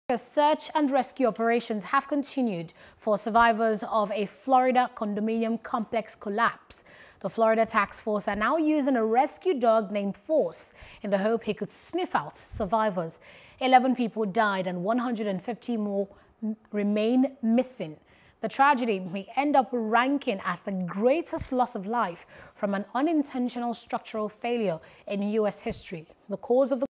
Search and rescue operations have continued for survivors of a Florida condominium complex collapse. The Florida task force are now using a rescue dog named Phorce in the hope he could sniff out survivors. 11 people died and 150 more remain missing. The tragedy may end up ranking as the greatest loss of life from an unintentional structural failure in U.S. history. The cause of the